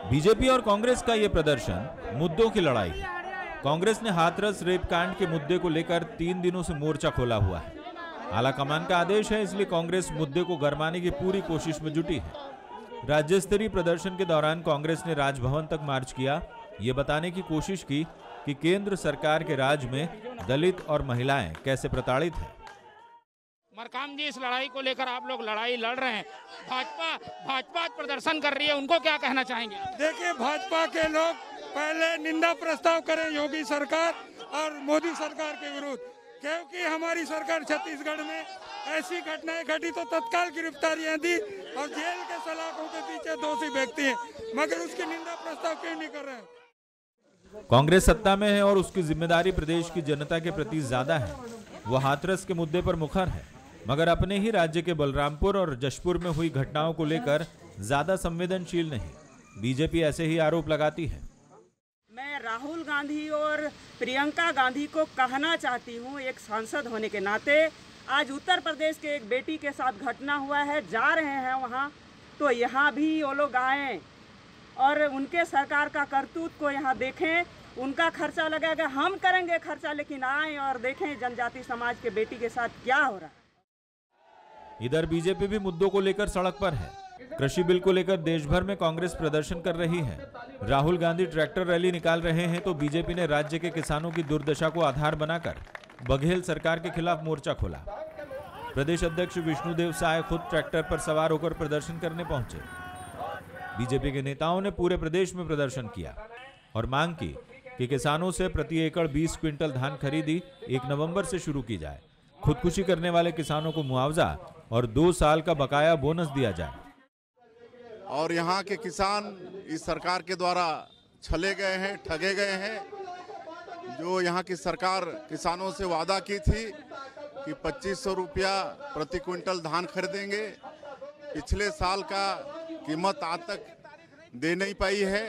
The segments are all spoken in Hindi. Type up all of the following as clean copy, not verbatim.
बीजेपी और कांग्रेस का ये प्रदर्शन मुद्दों की लड़ाई है। कांग्रेस ने हाथरस रेप कांड के मुद्दे को लेकर 3 दिनों से मोर्चा खोला हुआ है। आलाकमान का आदेश है, इसलिए कांग्रेस मुद्दे को गरमाने की पूरी कोशिश में जुटी है। राज्य स्तरीय प्रदर्शन के दौरान कांग्रेस ने राजभवन तक मार्च किया, ये बताने की कोशिश की कि केंद्र सरकार के राज में दलित और महिलाएं कैसे प्रताड़ित हैं। मरकाम जी, इस लड़ाई को लेकर आप लोग लड़ाई लड़ रहे हैं, भाजपा प्रदर्शन कर रही है, उनको क्या कहना चाहेंगे? देखिए, भाजपा के लोग पहले निंदा प्रस्ताव करें योगी सरकार और मोदी सरकार के विरुद्ध, क्योंकि हमारी सरकार छत्तीसगढ़ में ऐसी घटनाएं घटी तो तत्काल गिरफ्तारियां दी और जेल के सलाखों के पीछे दोषी व्यक्ति हैं, मगर उसकी निंदा प्रस्ताव क्यों नहीं कर रहे? कांग्रेस सत्ता में है और उसकी जिम्मेदारी प्रदेश की जनता के प्रति ज्यादा है। वो हाथरस के मुद्दे पर मुखर है, मगर अपने ही राज्य के बलरामपुर और जशपुर में हुई घटनाओं को लेकर ज्यादा संवेदनशील नहीं। बीजेपी ऐसे ही आरोप लगाती है। मैं राहुल गांधी और प्रियंका गांधी को कहना चाहती हूं, एक सांसद होने के नाते, आज उत्तर प्रदेश के एक बेटी के साथ घटना हुआ है, जा रहे हैं वहां, तो यहां भी वो लोग आए और उनके सरकार का करतूत को यहां देखें। उनका खर्चा लगेगा, हम करेंगे खर्चा, लेकिन आए और देखें जनजाति समाज के बेटी के साथ क्या हो रहा है। इधर बीजेपी भी मुद्दों को लेकर सड़क पर है। कृषि बिल को लेकर देश भर में कांग्रेस प्रदर्शन कर रही है। राहुल गांधी ट्रैक्टर रैली निकाल रहे हैं तो बीजेपी ने राज्य के किसानों की दुर्दशा को आधार बनाकर बघेल सरकार के खिलाफ मोर्चा खोला। प्रदेश अध्यक्ष विष्णुदेव साय खुद ट्रैक्टर पर सवार होकर प्रदर्शन करने पहुंचे। बीजेपी के नेताओं ने पूरे प्रदेश में प्रदर्शन किया और मांग की कि किसानों से प्रति एकड़ 20 क्विंटल धान खरीदी 1 नवंबर से शुरू की जाए। खुदकुशी करने वाले किसानों को मुआवजा और 2 साल का बकाया बोनस दिया जाए। और यहाँ के किसान इस सरकार के द्वारा छले गए हैं, ठगे गए हैं। जो यहाँ की सरकार किसानों से वादा की थी कि 2500 रुपया प्रति क्विंटल धान खरीदेंगे, पिछले साल का कीमत आज तक दे नहीं पाई है।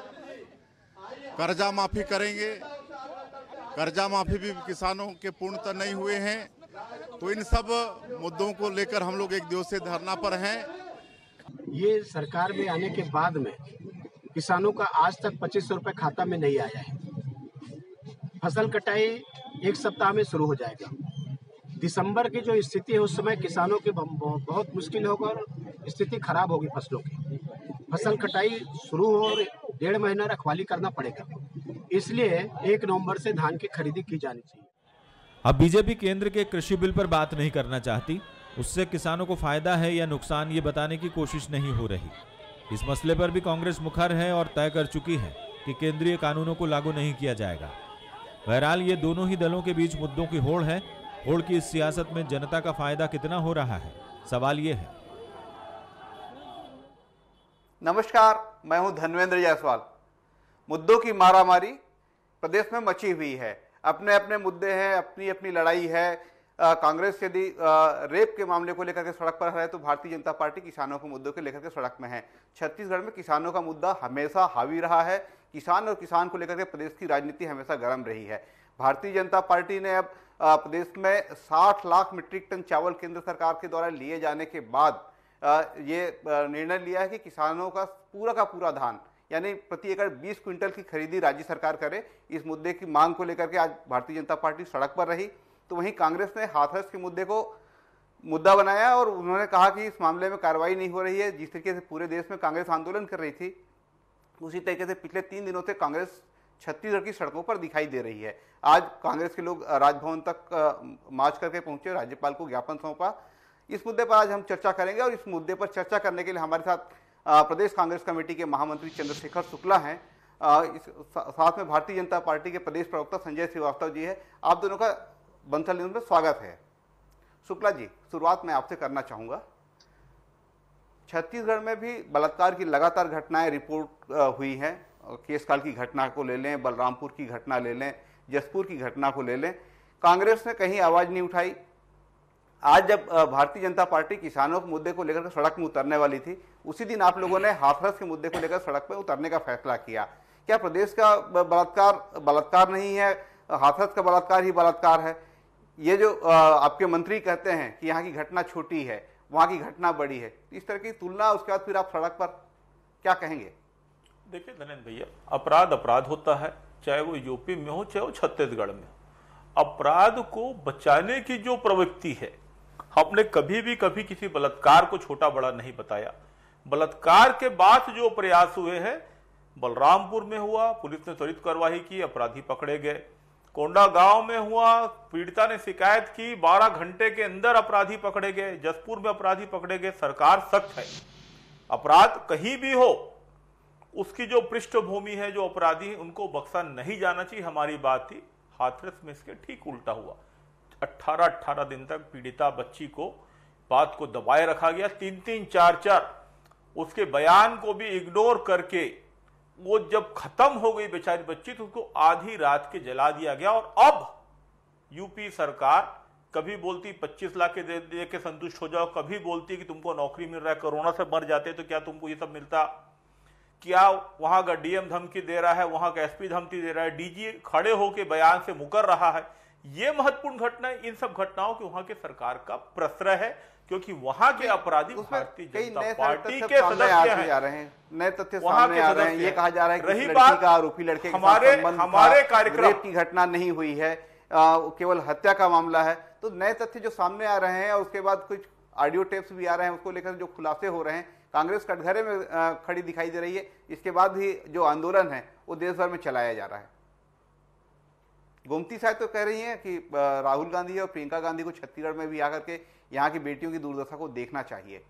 कर्जा माफी करेंगे, कर्जा माफी भी किसानों के पूर्णतः नहीं हुए हैं। तो इन सब मुद्दों को लेकर हम लोग एक दिवसीय धरना पर हैं। ये सरकार में आने के बाद में किसानों का आज तक 2500 रुपये खाता में नहीं आया है। फसल कटाई 1 सप्ताह में शुरू हो जाएगा। दिसंबर की जो स्थिति है उस समय किसानों के बहुत मुश्किल होगा और स्थिति खराब होगी फसलों की। फसल कटाई शुरू हो और 1.5 महीना रखवाली करना पड़ेगा, इसलिए 1 नवंबर से धान की खरीदी की जानी चाहिए। अब बीजेपी केंद्र के कृषि बिल पर बात नहीं करना चाहती। उससे किसानों को फायदा है या नुकसान, ये बताने की कोशिश नहीं हो रही। इस मसले पर भी कांग्रेस मुखर है और तय कर चुकी है कि केंद्रीय कानूनों को लागू नहीं किया जाएगा। बहरहाल ये दोनों ही दलों के बीच मुद्दों की होड़ है। होड़ की इस सियासत में जनता का फायदा कितना हो रहा है, सवाल ये है। नमस्कार, मैं हूं धनवेंद्र जायसवाल। मुद्दों की मारामारी प्रदेश में मची हुई है। अपने अपने मुद्दे हैं, अपनी अपनी लड़ाई है। कांग्रेस यदि रेप के मामले को लेकर के सड़क पर है तो भारतीय जनता पार्टी किसानों के मुद्दों को लेकर के सड़क में है। छत्तीसगढ़ में किसानों का मुद्दा हमेशा हावी रहा है। किसान और किसान को लेकर के प्रदेश की राजनीति हमेशा गर्म रही है। भारतीय जनता पार्टी ने अब प्रदेश में 60 लाख मीट्रिक टन चावल केंद्र सरकार के द्वारा लिए जाने के बाद ये निर्णय लिया है कि किसानों का पूरा धान यानी प्रति एकड़ 20 क्विंटल की खरीदी राज्य सरकार करे। इस मुद्दे की मांग को लेकर के आज भारतीय जनता पार्टी सड़क पर रही। तो वहीं कांग्रेस ने हाथरस के मुद्दे को मुद्दा बनाया और उन्होंने कहा कि इस मामले में कार्रवाई नहीं हो रही है। जिस तरीके से पूरे देश में कांग्रेस आंदोलन कर रही थी, उसी तरीके से पिछले 3 दिनों से कांग्रेस छत्तीसगढ़ की सड़कों पर दिखाई दे रही है। आज कांग्रेस के लोग राजभवन तक मार्च करके पहुंचे, राज्यपाल को ज्ञापन सौंपा। इस मुद्दे पर आज हम चर्चा करेंगे और इस मुद्दे पर चर्चा करने के लिए हमारे साथ प्रदेश कांग्रेस कमेटी के महामंत्री चंद्रशेखर शुक्ला हैं। साथ में भारतीय जनता पार्टी के प्रदेश प्रवक्ता संजय श्रीवास्तव जी है। आप दोनों का बंसल न्यूज में स्वागत है। शुक्ला जी, शुरुआत मैं आपसे करना चाहूंगा। छत्तीसगढ़ में भी बलात्कार की लगातार घटनाएं रिपोर्ट हुई हैं। केसकाल की घटना को ले लें, बलरामपुर की घटना ले लें, जसपुर की घटना को ले लें, कांग्रेस ने कहीं आवाज नहीं उठाई। आज जब भारतीय जनता पार्टी किसानों के मुद्दे को लेकर सड़क में उतरने वाली थी, उसी दिन आप लोगों ने हाथरस के मुद्दे को लेकर सड़क पर उतरने का फैसला किया। क्या प्रदेश का बलात्कार नहीं है, हाथरस का बलात्कार ही बलात्कार है? ये जो आपके मंत्री कहते हैं कि यहाँ की घटना छोटी है, वहाँ की घटना बड़ी है, इस तरह की तुलना, उसके बाद फिर आप सड़क पर क्या कहेंगे? देखिए धनेंद्र भैया, अपराध अपराध होता है, चाहे वो यूपी में हो चाहे वो छत्तीसगढ़ में। अपराध को बचाने की जो प्रवृत्ति है, हमने कभी किसी बलात्कार को छोटा बड़ा नहीं बताया। बलात्कार के बाद जो प्रयास हुए हैं, बलरामपुर में हुआ, पुलिस ने त्वरित कार्रवाई की, अपराधी पकड़े गए। कोंडा गांव में हुआ, पीड़िता ने शिकायत की, 12 घंटे के अंदर अपराधी पकड़े गए। जसपुर में अपराधी पकड़े गए। सरकार सख्त है। अपराध कहीं भी हो, उसकी जो पृष्ठभूमि है, जो अपराधी, उनको बख्शा नहीं जाना चाहिए। हमारी बात थी। हाथरस में इसके ठीक उल्टा हुआ। 18 दिन तक पीड़िता बच्ची को बात को दबाए रखा गया। 3-3, 4-4 उसके बयान को भी इग्नोर करके वो जब खत्म हो गई बेचारी बच्ची, तो उसको आधी रात के जला दिया गया। और अब यूपी सरकार कभी बोलती 25 लाख के दे के संतुष्ट हो जाओ, कभी बोलती कि तुमको नौकरी मिल रहा है, कोरोना से मर जाते तो क्या तुमको ये सब मिलता? क्या वहां का डीएम धमकी दे रहा है, वहां का एसपी धमकी दे रहा है, डीजी खड़े होकर बयान से मुकर रहा है। ये महत्वपूर्ण घटना है। इन सब घटनाओं के वहां के सरकार का प्रश्रय है, क्योंकि वहां के अपराधी भारतीय जनता पार्टी के सदस्य हैं। नए तथ्य सामने आ रहे हैं। ये कहा जा रहा है कि रही लड़की बात का आरोपी लड़के के हमारे कार्यक्रम की घटना नहीं हुई है, केवल हत्या का मामला है। तो नए तथ्य जो सामने आ रहे हैं, उसके बाद कुछ ऑडियो टेप्स भी आ रहे हैं, उसको लेकर जो खुलासे हो रहे हैं, कांग्रेस कटघरे में खड़ी दिखाई दे रही है। इसके बाद भी जो आंदोलन है वो देश भर में चलाया जा रहा है। गोमती साहब तो कह रही हैं कि राहुल गांधी और प्रियंका गांधी को छत्तीसगढ़ में भी आकर के यहाँ की बेटियों की दुर्दशा को देखना चाहिए।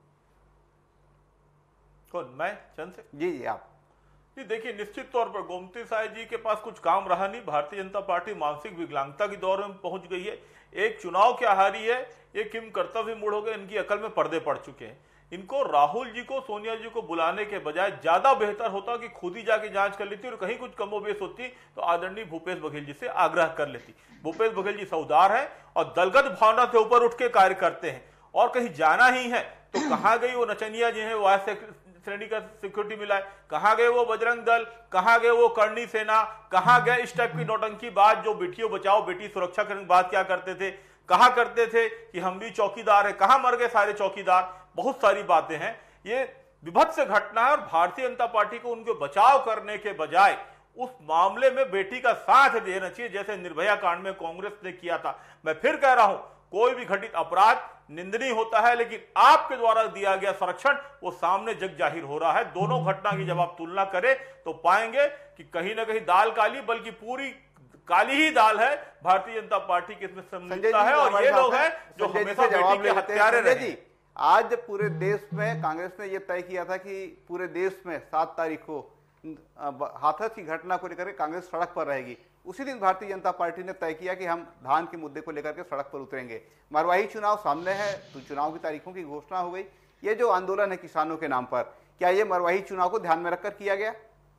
कौन? मैं चंद से? जी आप जी देखिए, निश्चित तौर पर गोमती साहब जी के पास कुछ काम रहा नहीं। भारतीय जनता पार्टी मानसिक विकलांगता के दौर में पहुंच गई है। एक चुनाव की हारी है, ये किम कर्तव्य मूड हो गए, इनकी अकल में पर्दे पड़ चुके हैं। इनको राहुल जी को, सोनिया जी को बुलाने के बजाय ज्यादा बेहतर होता कि खुद ही जाके जांच कर लेती, और कहीं कुछ कमोबेश होती तो आदरणीय भूपेश बघेल जी से आग्रह कर लेती। भूपेश बघेल जी सौदार है और दलगत भावना से ऊपर उठ के कार्य करते हैं। और कहीं जाना ही है तो कहां गई वो नचनिया जी है, वाइस श्रेणी का सिक्योरिटी मिला है, कहां गए वो बजरंग दल, कहां गए वो करणी सेना, कहां गए इस टाइप की नौटंकी बात जो बेटियों बचाओ बेटी सुरक्षा करने की बात क्या करते थे, कहा करते थे कि हम भी चौकीदार है, कहां मर गए सारे चौकीदार। बहुत सारी बातें हैं। ये विभत्स घटना है और भारतीय जनता पार्टी को उनके बचाव करने के बजाय उस मामले में बेटी का साथ देना चाहिए, जैसे निर्भया कांड में कांग्रेस ने किया था। मैं फिर कह रहा हूं, कोई भी घटित अपराध निंदनीय होता है, लेकिन आपके द्वारा दिया गया संरक्षण वो सामने जग जाहिर हो रहा है। दोनों घटना की जब आप तुलना करें तो पाएंगे कि कहीं ना कहीं दाल काली, बल्कि पूरी काली ही दाल है। भारतीय जनता पार्टी की इसमें सम्मिलितता है और ये लोग हैं जो हमेशा बेटी के हत्यारे रहे। आज पूरे देश में कांग्रेस ने यह तय किया था कि पूरे देश में 7 तारीख को हाथरस की घटना को लेकर कांग्रेस सड़क पर रहेगी। उसी दिन भारतीय जनता पार्टी ने तय किया कि हम धान के मुद्दे को लेकर के सड़क पर उतरेंगे। मरवाही चुनाव सामने है तो चुनाव की तारीखों की घोषणा हो गई। ये जो आंदोलन है किसानों के नाम पर, क्या ये मरवाही चुनाव को ध्यान में रखकर किया गया?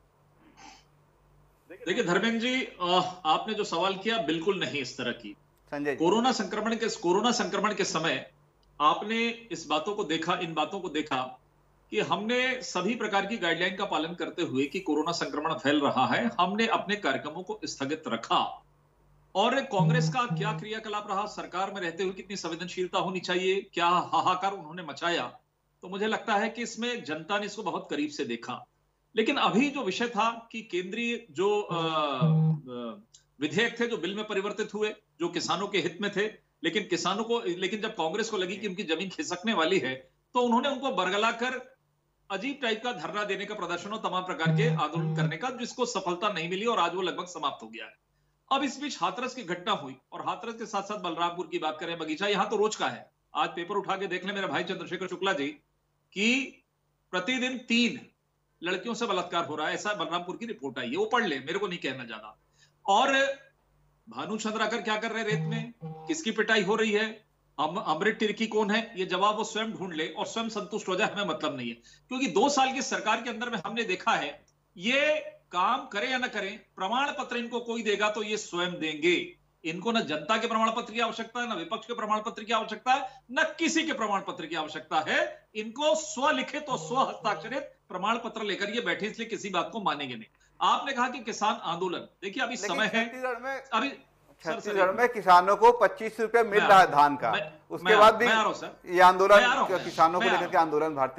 देखिए धर्मेंद्र जी, आपने जो सवाल किया बिल्कुल नहीं इस तरह की। संजय, कोरोना संक्रमण के समय आपने इस बातों को देखा, इन बातों को देखा कि हमने सभी प्रकार की गाइडलाइन का पालन करते हुए कि कोरोना संक्रमण फैल रहा है, हमने अपने कार्यक्रमों को स्थगित रखा। और कांग्रेस का क्या क्रियाकलाप रहा, सरकार में रहते हुए कितनी संवेदनशीलता होनी चाहिए, क्या हाहाकार उन्होंने मचाया। तो मुझे लगता है कि इसमें जनता ने इसको बहुत करीब से देखा। लेकिन अभी जो विषय था कि केंद्रीय जो विधेयक थे जो बिल में परिवर्तित हुए, जो किसानों के हित में थे, लेकिन जब कांग्रेस को लगी कि उनकी जमीन खिसकने वाली है तो उन्होंने उनको बरगलाकर अजीब टाइप का धरना देने का, प्रदर्शन और तमाम प्रकार के आंदोलन करने का, जिसको सफलता नहीं मिली और आज वो लगभग समाप्त हो गया है। अब इस बीच हाथरस की घटना हुई और हाथरस के साथ साथ बलरामपुर की बात करें, बगीचा, यहां तो रोज का है। आज पेपर उठा के देख ले मेरे भाई चंद्रशेखर शुक्ला जी कि प्रतिदिन 3 लड़कियों से बलात्कार हो रहा है, ऐसा बलरामपुर की रिपोर्ट आई है। वो पढ़ ले, मेरे को नहीं कहना ज्यादा। और भानुचंद्र आकर क्या कर रहे रेत में, किसकी पिटाई हो रही है, अमृत तिर्की कौन है, ये जवाब वो स्वयं ढूंढ ले और स्वयं संतुष्ट हो जाए, हमें मतलब नहीं है। क्योंकि 2 साल की सरकार के अंदर में हमने देखा है, ये काम करे या ना करें, प्रमाण पत्र इनको कोई देगा तो ये स्वयं देंगे। इनको ना जनता के प्रमाण पत्र की आवश्यकता है, ना विपक्ष के प्रमाण पत्र की आवश्यकता है, न किसी के प्रमाण पत्र की आवश्यकता है। इनको स्वलिखित और स्व हस्ताक्षरित प्रमाण पत्र लेकर ये बैठे, इसलिए किसी बात को मानेंगे नहीं। आपने कहा कि किसान आंदोलन, देखिए अभी समय है, छत्तीसगढ़ में किसानों को 25 रुपए मिल रहा है धान का, उसके बाद भी ये आंदोलन किसानों को लेकर के आंदोलन भारतीय।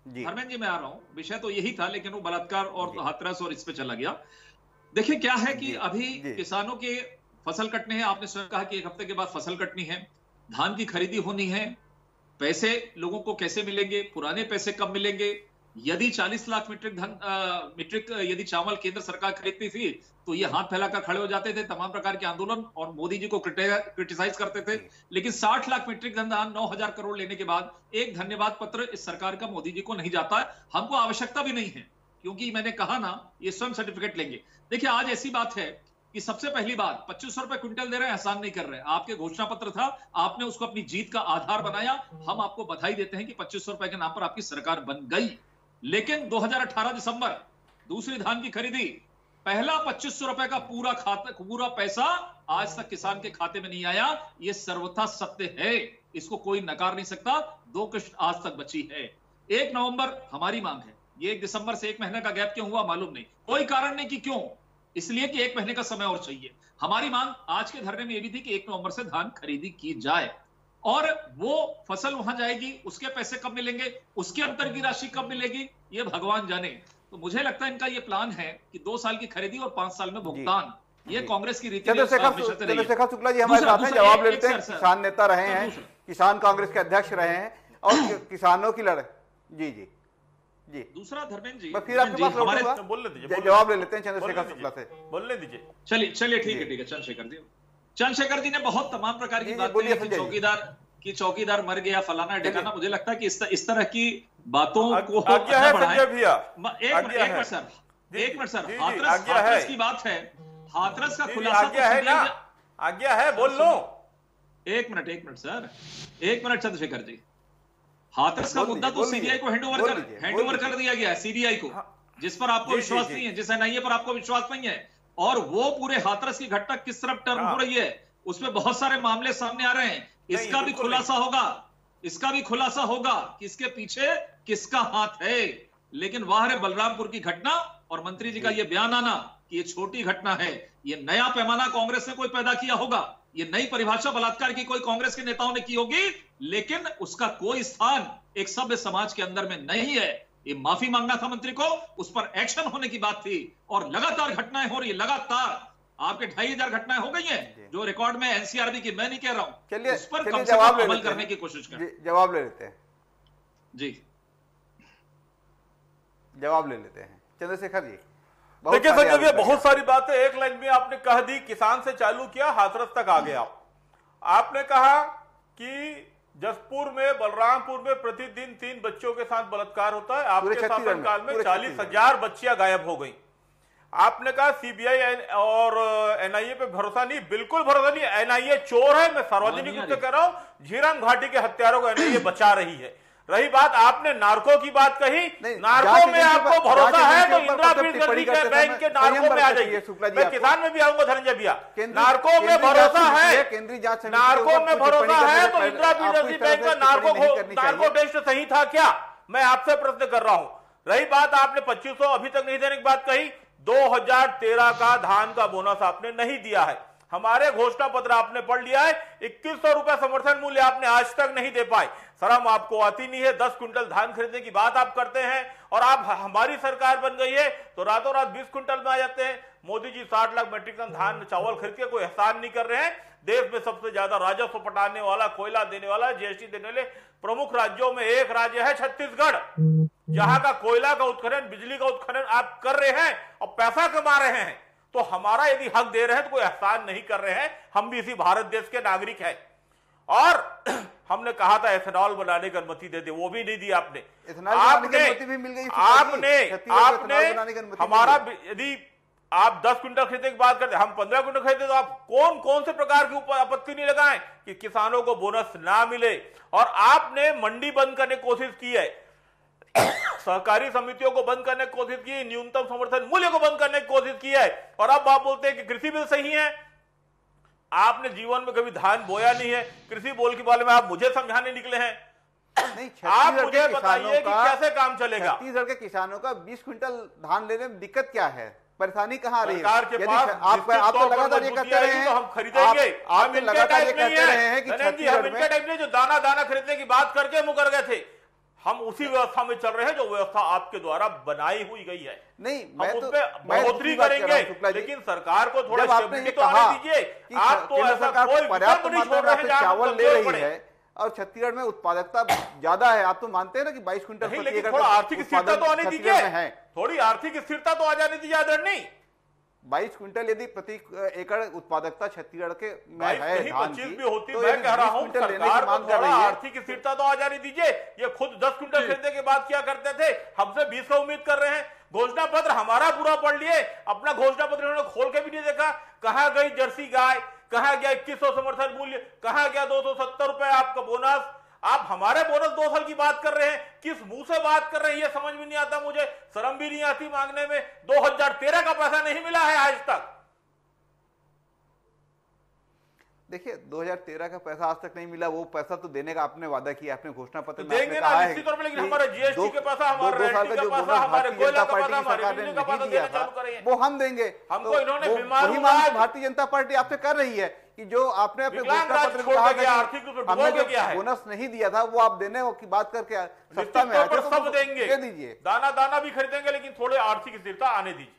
धर्मेंद्र जी मैं आ रहा हूं, विषय तो यही था लेकिन वो बलात्कार और हाथरस और इस पे चला गया। देखिए क्या है कि अभी किसानों के फसल कटने हैं, आपने स्वयं कहा कि 1 हफ्ते के बाद फसल कटनी है, धान की खरीदी होनी है, पैसे लोगों को कैसे मिलेंगे, पुराने पैसे कब मिलेंगे, यदि 40 लाख मीट्रिक यदि चावल केंद्र सरकार खरीदती थी तो ये हाथ फैलाकर खड़े हो जाते थे, तमाम प्रकार के आंदोलन और मोदी जी को क्रिटिसाइज करते थे। लेकिन 60 लाख मीट्रिक टन धान 9,000 करोड़ लेने के बाद एक धन्यवाद पत्र इस सरकार का मोदी जी को नहीं जाता है। हमको आवश्यकता भी नहीं है, क्योंकि मैंने कहा ना, ये स्वयं सर्टिफिकेट लेंगे। देखिए आज ऐसी बात है कि सबसे पहली बात 2500 रुपए क्विंटल दे रहे हैं, एहसान नहीं कर रहे हैं। आपके घोषणा पत्र था, आपने उसको अपनी जीत का आधार बनाया। हम आपको बधाई देते हैं कि 2500 रुपए के नाम पर आपकी सरकार बन गई। लेकिन 2018 दिसंबर दूसरी धान की खरीदी, पहला 2500 रुपए का पूरा पैसा आज तक किसान के खाते में नहीं आया। ये सर्वथा सत्य है, इसको कोई नकार नहीं सकता। 2 किश्त आज तक बची है। 1 नवंबर हमारी मांग है। ये 1 दिसंबर से 1 महीने का गैप क्यों हुआ मालूम नहीं, कोई कारण नहीं कि क्यों, इसलिए कि 1 महीने का समय और चाहिए। हमारी मांग आज के धरने में यह भी थी कि 1 नवंबर से धान खरीदी की जाए और वो फसल वहां जाएगी, उसके पैसे कब मिलेंगे, उसके अंतर की राशि कब मिलेगी, ये भगवान जाने। तो मुझे लगता है इनका ये प्लान है कि 2 साल की खरीदी और 5 साल में भुगतान, ये कांग्रेस की रीति। चंद्रशेखर शुक्ला जी हमारे साथ हैं, जवाब लेते हैं। किसान नेता रहे हैं, किसान कांग्रेस के अध्यक्ष रहे हैं और किसानों की लड़ाई। जी दूसरा धर्मेंद्र जी, फिर आपके पास बोलने दीजिए, जवाब ले लेते हैं चंद्रशेखर शुक्ला से, बोलने दीजिए। चलिए ठीक है चंद्रशेखर जी ने बहुत तमाम प्रकार की बात की, चौकीदार मर गया, फलाना ढिकाना। मुझे लगता है कि इस तरह की बातों को एक मिनट सर, हाथरस की बात है, हाथरस का खुलासा आज्ञा है, बोल लो। एक मिनट सर, एक मिनट चंद्रशेखर जी, हाथरस का मुद्दा तो सीबीआई को हैंडओवर कर दिया गया है, सीबीआई को, जिस पर आपको विश्वास नहीं है, जिस एनआईए पर आपको विश्वास नहीं है। और वो पूरे हाथरस की घटना किस तरफ टर्न हो रही है, उसमें बहुत सारे मामले सामने आ रहे हैं। इसका भी खुलासा होगा कि इसके पीछे किसका हाथ है। लेकिन वाह रे बलरामपुर की घटना और मंत्री जी का यह बयान आना कि ये छोटी घटना है, ये नया पैमाना कांग्रेस ने कोई पैदा किया होगा, ये नई परिभाषा बलात्कार की कोई कांग्रेस के नेताओं ने की होगी, लेकिन उसका कोई स्थान एक सभ्य समाज के अंदर में नहीं है। ये माफी मांगना था मंत्री को, उस पर एक्शन होने की बात थी और लगातार घटनाएं हो रही है, लगातार आपके 2500 घटनाएं हो गई हैं, जो रिकॉर्ड में एनसीआरबी की, मैं नहीं कह रहा हूं। चलिए उस पर कम से कम अमल करने की कोशिश करें। जवाब ले लेते हैं जवाब ले लेते हैं चंद्रशेखर जी। देखिए सर, जब ये बहुत सारी बातें एक लाइन में आपने कह दी, किसान से चालू किया, हाथरस तक आ गया। आपने कहा कि जसपुर में, बलरामपुर में प्रतिदिन 3 बच्चों के साथ बलात्कार होता है। आपके शासनकाल में 40,000 बच्चियां गायब हो गई। आपने कहा सीबीआई और एनआईए पे भरोसा नहीं, बिल्कुल भरोसा नहीं। एनआईए चोर है, मैं सार्वजनिक रूप से कह रहा हूं। झीरम घाटी के हत्यारों को एनआईए बचा रही है। रही बात, आपने नार्को की बात कही, नार्को में आपको भरोसा है तो इंदिरा पीड़ित के बैंक के नार्को में आ जाइए। मैं किसान में भी आऊंगा धनंजय भैया, नार्को में भरोसा है, नार्को में भरोसा है तो इंदिरा पीड़ित बैंक का नार्को टेस्ट सही था क्या? मैं आपसे प्रश्न कर रहा हूं। रही बात, आपने 2500 अभी तक नहीं देने की बात कही, 2013 का धान का बोनस आपने नहीं दिया है। हमारे घोषणा पत्र आपने पढ़ लिया है, 2100 रुपए समर्थन मूल्य आपने आज तक नहीं दे पाए। शर्म आपको आती नहीं है? 10 क्विंटल धान खरीदने की बात आप करते हैं और आप हमारी सरकार बन गई है तो रातों रात 20 क्विंटल में आ जाते हैं। मोदी जी 60 लाख मीट्रिक टन धान चावल खरीद के कोई एहसान नहीं कर रहे हैं। देश में सबसे ज्यादा राजस्व पटाने वाला, कोयला देने वाला, जीएसटी देने वाले प्रमुख राज्यों में एक राज्य है छत्तीसगढ़, जहां का कोयला का उत्खनन, बिजली का उत्खनन आप कर रहे हैं और पैसा कमा रहे हैं। तो हमारा यदि हक दे रहे हैं तो कोई एहसान नहीं कर रहे हैं। हम भी इसी भारत देश के नागरिक हैं। और हमने कहा था एथेनॉल बनाने की अनुमति दे दे, वो भी नहीं दी आपने। आपने हमारा, यदि आप 10 क्विंटल खरीदने की बात करते, हम 15 क्विंटल खरीदे, तो आप कौन से प्रकार की ऊपर आपत्ति नहीं लगाएं कि किसानों को बोनस ना मिले। और आपने मंडी बंद करने की कोशिश की है, सहकारी समितियों को बंद करने की कोशिश की, न्यूनतम समर्थन मूल्य को बंद करने की कोशिश की है। और अब आप बोलते हैं कि कृषि बिल सही है। आपने जीवन में कभी धान बोया नहीं है, कृषि बोल के बारे में आप मुझे समझाने निकले हैं। नहीं, आप मुझे बताइए कि कैसे काम चलेगा। छत्तीसगढ़ के किसानों का 20 क्विंटल धान लेने में दिक्कत क्या है, परेशानी कहाँ आ रही है? सरकार के पास आप तो लगातार ये कहते रहे हैं, हम खरीदेंगे। आप लगातार ये कहते रहे हैं कि हम इनके टाइप में जो दाना खरीदने की बात करके मुकर गए थे। हम उसी व्यवस्था में चल रहे हैं जो व्यवस्था आपके द्वारा बनाई हुई गई है। नहीं, मैं तो बढ़ोतरी करेंगे, लेकिन सरकार को थोड़ा आपने तो आने दीजिए। आप तो ऐसा कोई पर्याप्त मात्रा में चावल ले रही है और छत्तीसगढ़ में उत्पादकता ज्यादा है। आप तो मानते हैं ना कि 22 क्विंटल प्रति एकड़, थोड़ा आर्थिक स्थिरता तो आने दीजिए, थोड़ी आर्थिक स्थिरता तो आ जाने दीजिए आदरणीय। 22 क्विंटल यदि प्रति एकड़ उत्पादकता छत्तीसगढ़ के में है, 25 भी होती, मैं कह रहा हूं सरकार को थोड़ा आर्थिक स्थिरता तो आ जाने दीजिए। ये खुद 10 क्विंटल खरीदने के बाद क्या करते थे, हमसे 20 का उम्मीद कर रहे हैं। घोषणा पत्र हमारा पूरा पढ़ लिए, अपना घोषणा पत्र इन्होंने खोल के भी नहीं देखा। कहां गई जर्सी गाय, कहां गया 2100 समर्थन मूल्य, कहां गया 270 रुपए आपका बोनस। आप हमारे बोनस 2 साल की बात कर रहे हैं, किस मुंह से बात कर रहे हैं ये समझ में नहीं आता मुझे, शर्म भी नहीं आती मांगने में। 2013 का पैसा नहीं मिला है आज तक। देखिए 2013 का पैसा आज तक नहीं मिला, वो पैसा तो देने का आपने वादा किया, आपने घोषणा पत्र में देंगे ना निश्चित तौर पर, लेकिन हमारा जीएसटी के पैसा, हमारा रेंटी का पैसा, हमारे कोयला का पैसा, हमारे बिजली का पैसा देना चालू करेंगे, वो हम देंगे। हमको इन्होंने बीमार भारतीय जनता पार्टी आपसे कर रही है कि जो आपने अपने घोषणा पत्र में कहा था आर्थिक रूप से डुबो के गया है, बोनस नहीं दिया था, वो आप देने की बात करके सत्ता में आए सब देंगे, दे दीजिए। दाना दाना भी खरीदेंगे, लेकिन थोड़े आर्थिक स्थिरता आने दीजिए।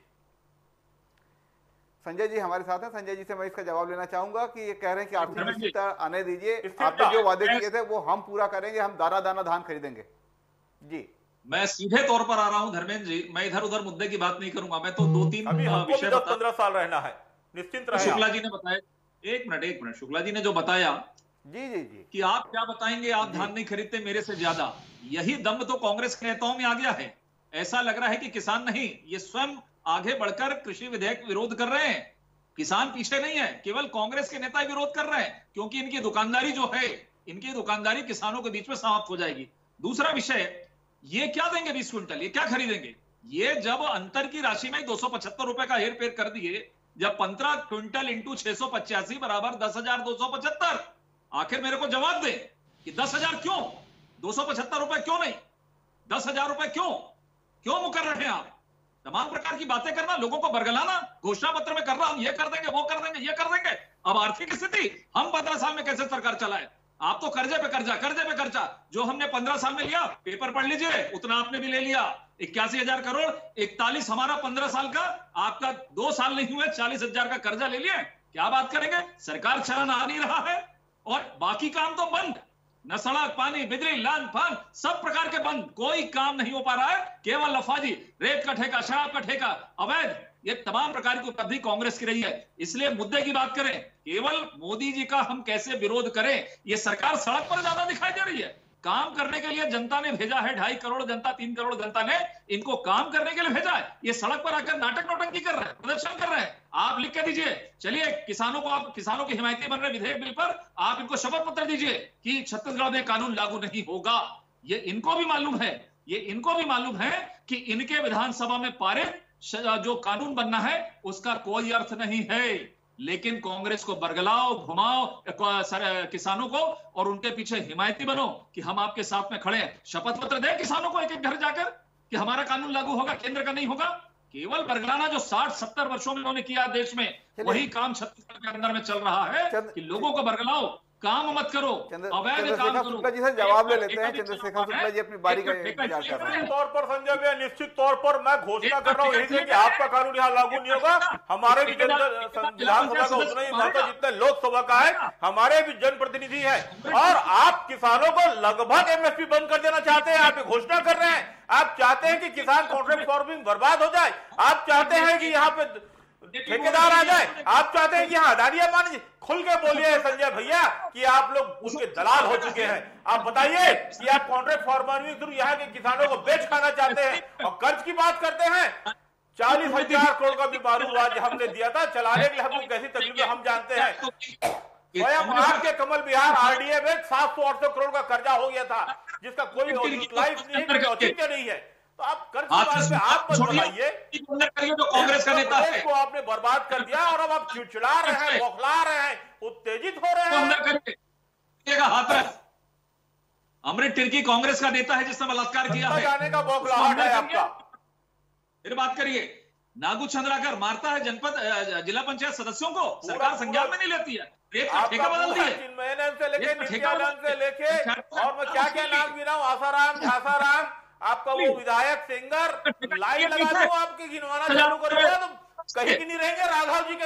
संजय जी हमारे साथ हैं, संजय जी से मैं इसका जवाब लेना चाहूंगा कि ये कह रहे हैं कि आर्थिक स्थिरता आने दीजिए, आपने जो वादे किए थे वो हम पूरा करेंगे, हम दाना दाना धान खरीदेंगे। जी मैं सीधे तौर पर आ रहा हूं धर्मेंद्र जी, मैं इधर उधर मुद्दे की बात नहीं करूंगा, मैं तो 2-3 विषय 15 साल रहना है, निश्चिंत रहे। शुक्ला जी ने बताया, एक मिनट शुक्ला जी ने जो बताया जी जी जी कि आप क्या बताएंगे, आप धान नहीं खरीदते मेरे से ज्यादा, यही दम तो कांग्रेस के नेताओं में आ गया है। ऐसा लग रहा है कि किसान नहीं, ये स्वयं आगे बढ़कर कृषि विधेयक विरोध कर रहे हैं। किसान पीछे नहीं है, केवल कांग्रेस के नेता विरोध कर रहे हैं, क्योंकि इनकी दुकानदारी जो है, इनकी दुकानदारी किसानों के बीच में समाप्त हो जाएगी। दूसरा विषय, ये क्या देंगे 20 क्विंटल, ये क्या खरीदेंगे? ये जब अंतर की राशि में 275 रुपए का हेर फेर कर दिए, जब 15 क्विंटल इंटू 685 बराबर 10,275, आखिर मेरे को जवाब दे कि 10,000 क्यों, 275 रुपए क्यों नहीं, 10,000 रुपए क्यों मुकर रहे हैं आप? तमाम प्रकार की बातें करना, लोगों को बरगलाना, घोषणा पत्र में करना, हम ये कर देंगे, वो कर देंगे, ये कर देंगे। अब आर्थिक स्थिति हम 15 साल में कैसे सरकार चलाए? आप तो कर्जे पे कर्जा, जो हमने 15 साल में लिया, पेपर पढ़ लीजिए, उतना आपने भी ले लिया। 81,000 करोड़, 41 हमारा 15 साल का, आपका 2 साल नहीं हुए 40,000 का कर्जा ले लिया। क्या बात करेंगे? सरकार चलन आ नहीं रहा है और बाकी काम तो बंद, न सड़क, पानी, बिजली, लान फान, सब प्रकार के बंद, कोई काम नहीं हो पा रहा है। केवल लफाजी, रेत का ठेका, शराब का ठेका, अवैध, ये तमाम प्रकार की उपलब्धि कांग्रेस की रही है। इसलिए मुद्दे की बात करें, केवल मोदी जी का हम कैसे विरोध करें, ये सरकार सड़क पर ज्यादा दिखाई दे रही है। काम करने के लिए जनता ने भेजा है, 2.5 करोड़ जनता, 3 करोड़ जनता ने इनको काम करने के लिए भेजा है। ये सड़क पर आकर नाटक नौटंकी कर रहे हैं, प्रदर्शन कर रहे हैं। आप लिख के दीजिए, चलिए किसानों को, आप किसानों की हिमायती बन रहे विधेयक बिल पर, आप इनको शपथ पत्र दीजिए कि छत्तीसगढ़ में कानून लागू नहीं होगा। ये इनको भी मालूम है, कि इनके विधानसभा में पारित जो कानून बनना है उसका कोई अर्थ नहीं है। लेकिन कांग्रेस को बरगलाओ, घुमाओ किसानों को और उनके पीछे हिमायती बनो कि हम आपके साथ में खड़े हैं। शपथ पत्र दे किसानों को एक एक घर जाकर कि हमारा कानून लागू होगा, केंद्र का नहीं होगा। केवल बरगलाना जो 60-70 वर्षों में उन्होंने किया देश में, वही काम छत्तीसगढ़ के अंदर में चल रहा है कि लोगों को बरगलाओ, काम मत करो, अवैध काम करो। शुक्ला जी से जवाब ले लेते हैं। चंद्रशेखर शुक्ला जी अपनी बारी का इंतजार कर रहे हैं। तौर पर संजय भैया, निश्चित तौर पर मैं घोषणा कर रहा हूँ यही कि आपका कानून यहाँ लागू नहीं होगा। हमारे भी विधानसभा का उतना ही महत्व जितना लोकसभा का है, हमारे भी जनप्रतिनिधि है, और आप किसानों को लगभग एमएसपी बंद कर देना चाहते हैं। आप घोषणा कर रहे हैं, आप चाहते हैं कि किसान कॉन्ट्रैक्ट फार्मिंग बर्बाद हो जाए, आप चाहते हैं कि यहाँ पे ठेकेदार आ जाए, आप चाहते हैं कि यहाँ अदानियां मान। खुल के बोलिए संजय भैया कि आप लोग उसके दलाल हो चुके हैं। आप बताइए कि आप कॉन्ट्रैक्ट फार्मिंग थ्रू यहाँ के किसानों को बेच खाना चाहते हैं और कर्ज की बात करते हैं। 40,000 करोड़ का भी बारूद आज हमने दिया था चलाने के लिए, हमको कैसी तकलीफ है हम जानते हैं। स्वयं आपके कमल विहार आरडीए में 700-800 करोड़ का कर्जा हो गया था, जिसका कोई यूटिलाइज नहीं है। तो आप कर्ज में आप बताइए, जो कांग्रेस का नेता है को आपने बर्बाद कर दिया और अब आप चिड़चिड़ा रहे हैं, बौखला रहे हैं, उत्तेजित हो रहे हैं। हाथ अमृत तिर्की कांग्रेस का नेता है जिसने बलात्कार किया है, जाने का बौखलाहट है आपका। फिर बात करिए, नागू चंद्राकर मारता है जनपद जिला पंचायत सदस्यों को, सरकार संज्ञान में नहीं लेती है। रेत का ठेका बदल दिए, चिन्मयानंद से लेके नित्यानंद से लेके और मैं क्या क्या नाम गिनाऊं, आसाराम, झासाराम, आपका वो विधायक सिंगर, लाइन लगा दूं आपके गिनवाना चालू कर दिया तो कहीं की नहीं रहेंगे। राघव जी का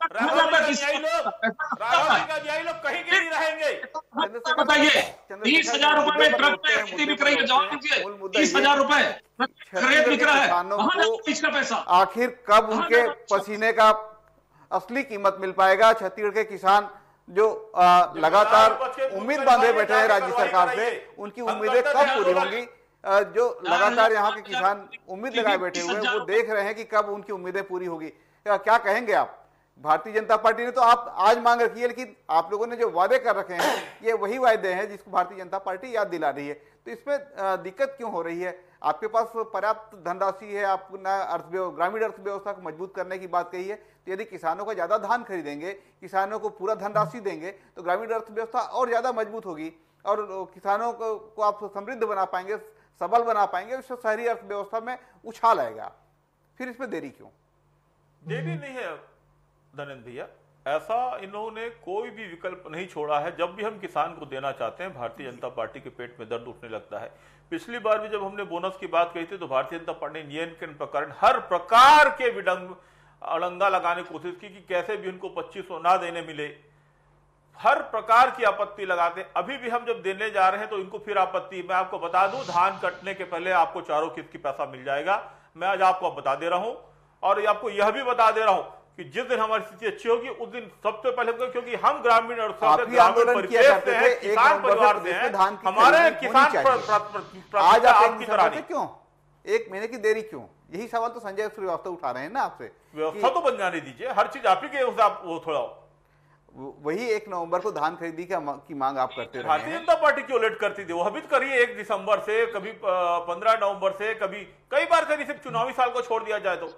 अनुयायी लोग कहीं के नहीं रहेंगे। बताइए 30,000 रुपए में ट्रक पे खेती बिक रही है, जवान जी 30,000 रुपए खरीद बिक रहा है, कहां पैसा? आखिर कब उनके पसीने का असली कीमत मिल पाएगा? छत्तीसगढ़ के किसान जो लगातार उम्मीद बांधे बैठे हैं राज्य सरकार से, उनकी उम्मीदें कब पूरी होंगी? जो लगातार यहाँ के किसान उम्मीद लगाए बैठे हुए हैं, वो देख रहे हैं कि कब उनकी उम्मीदें पूरी होगी। क्या कहेंगे आप? भारतीय जनता पार्टी ने तो आप आज मांग रखी है, लेकिन आप लोगों ने जो वादे कर रखे हैं ये वही वादे हैं जिसको भारतीय जनता पार्टी याद दिला रही है। तो इसमें दिक्कत क्यों हो रही है? आपके पास पर्याप्त धनराशि है, आप ग्रामीण अर्थव्यवस्था को मजबूत करने की बात कही है, तो यदि किसानों का ज्यादा धान खरीदेंगे, किसानों को पूरा धनराशि देंगे तो ग्रामीण अर्थव्यवस्था और ज्यादा मजबूत होगी और किसानों को आप समृद्ध बना पाएंगे, सबल बना पाएंगे, उससे शहरी अर्थव्यवस्था में उछाल आएगा। फिर इसमें देरी क्यों? देरी नहीं है धनेंद्र भैया, ऐसा इन्होंने कोई भी विकल्प नहीं छोड़ा है। जब भी हम किसान को देना चाहते हैं, भारतीय जनता पार्टी के पेट में दर्द उठने लगता है। पिछली बार भी जब हमने बोनस की बात कही थी तो भारतीय जनता पार्टी ने नियम के प्रकरण हर प्रकार के अड़ंगा लगाने की कोशिश की कि कैसे भी उनको 2500 ना देने मिले, हर प्रकार की आपत्ति लगाते। अभी भी हम जब देने जा रहे हैं तो इनको फिर आपत्ति। मैं आपको बता दूं, धान कटने के पहले आपको चारों किस्त की पैसा मिल जाएगा। मैं आज आपको बता दे रहा हूं और आपको यह भी बता दे रहा हूं कि जिस दिन हमारी स्थिति अच्छी होगी उस दिन सबसे पहले, क्योंकि हम ग्रामीण और आंदोलन किया करते थे, किसान परिवार से हैं, हमारे किसान आज आप क्यों 1 महीने की देरी क्यों? यही सवाल तो संजय श्रीवास्तव उठा रहे हैं ना आपसे। व्यवस्था तो बन जाने दीजिए, हर चीज आप ही के वो थोड़ा वही 1 नवंबर को धान खरीदी की मांग आप करते रहे हैं। भारतीय जनता पार्टी क्यों लेट करती थी? वो अभी करिए 1 दिसंबर से, कभी 15 नवंबर से, कभी कई बार करी, सिर्फ चुनावी साल को छोड़ दिया जाए तो।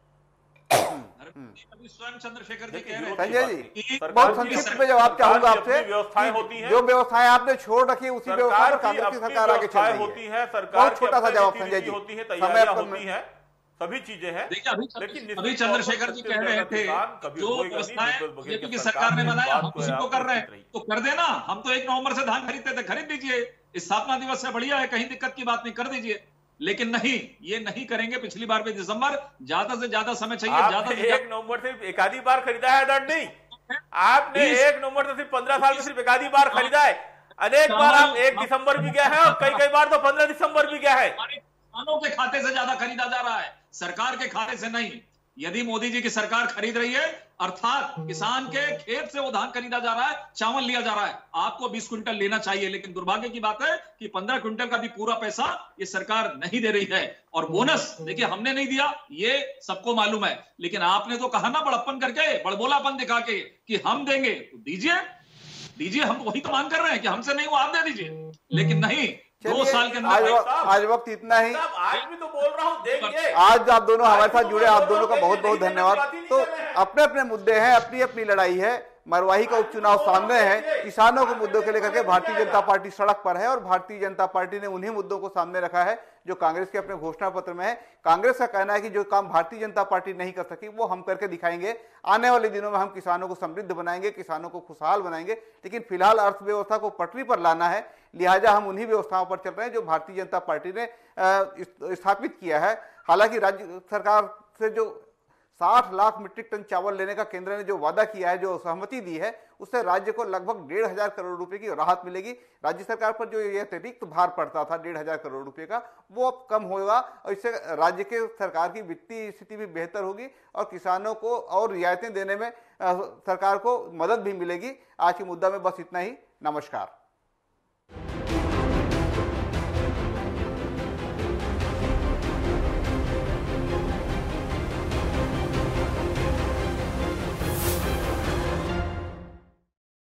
अभी स्वयं चंद्रशेखर जी कह रहे हैं। संजय जी बहुत संक्षिप्त में जवाब चाहूंगा आपसे। व्यवस्थाएं होती हैं, जो व्यवस्थाएं आपने छोड़ रखी उसी व्यवस्था पर कांग्रेस की सरकार आगे चल रही होती है। सरकार छोटा सा जवाब संजय जी होती है, तैयारियां होती है, सभी चीजें हैं। लेकिन अभी चंद्रशेखर जी कह रहे थे जो व्यवस्थाएं बीजेपी की सरकार ने बनाया हम उसी को कर रहे हैं, तो कर देना। हम तो 1 नवंबर से धान खरीदते थे, खरीद दीजिए। स्थापना दिवस से बढ़िया है, कहीं दिक्कत की बात नहीं, कर दीजिए। लेकिन नहीं, ये नहीं करेंगे। पिछली बार भी दिसंबर, ज्यादा से ज्यादा समय चाहिए। ज्यादा से 1 नवंबर से एक आधी बार खरीदा है दंड नहीं, आपने 1 नवंबर से सिर्फ 15 साल में सिर्फ एक आधी बार खरीदा है। अनेक बार आप 1 दिसंबर भी गया है और कई बार तो 15 दिसंबर भी गया है। किसानों के खाते से ज्यादा खरीदा जा रहा है, सरकार के खाते से नहीं। यदि मोदी जी की सरकार खरीद रही है, अर्थात किसान के खेत से वो धान खरीदा जा रहा है, चावल लिया जा रहा है, आपको 20 क्विंटल लेना चाहिए। लेकिन दुर्भाग्य की बात है कि 15 क्विंटल का भी पूरा पैसा ये सरकार नहीं दे रही है। और बोनस देखिए, हमने नहीं दिया, ये सबको मालूम है, लेकिन आपने तो कहा ना बड़प्पन करके, बड़बोलापन दिखा के कि हम देंगे, तो दीजिए। हम वही तो मांग कर रहे हैं कि हमसे नहीं, वो आप दे दीजिए। लेकिन नहीं, 2 साल के अंदर आज वक्त इतना ही। आज भी तो बोल रहा हूं, देखिए आज आप दोनों हमारे साथ जुड़े, आप दोनों का बहुत बहुत धन्यवाद। तो अपने अपने मुद्दे हैं, अपनी अपनी लड़ाई है। मरवाही का उपचुनाव सामने है, किसानों के मुद्दों को लेकर के भारतीय जनता पार्टी सड़क पर है और भारतीय जनता पार्टी ने उन्हीं मुद्दों को सामने रखा है जो कांग्रेस के अपने घोषणा पत्र में है। कांग्रेस का कहना है कि जो काम भारतीय जनता पार्टी नहीं कर सकी वो हम करके दिखाएंगे। आने वाले दिनों में हम किसानों को समृद्ध बनाएंगे, किसानों को खुशहाल बनाएंगे। लेकिन फिलहाल अर्थव्यवस्था को पटरी पर लाना है, लिहाजा हम उन्हीं व्यवस्थाओं पर चल रहे हैं जो भारतीय जनता पार्टी ने स्थापित किया है। हालांकि राज्य सरकार से जो 60 लाख मीट्रिक टन चावल लेने का केंद्र ने जो वादा किया है, जो सहमति दी है, उससे राज्य को लगभग 1,500 करोड़ रुपए की राहत मिलेगी। राज्य सरकार पर जो ये अतिरिक्त भार पड़ता था 1,500 करोड़ रुपए का, वो अब कम होगा और इससे राज्य के सरकार की वित्तीय स्थिति भी बेहतर होगी और किसानों को और रियायतें देने में सरकार को मदद भी मिलेगी। आज के मुद्दा में बस इतना ही। नमस्कार।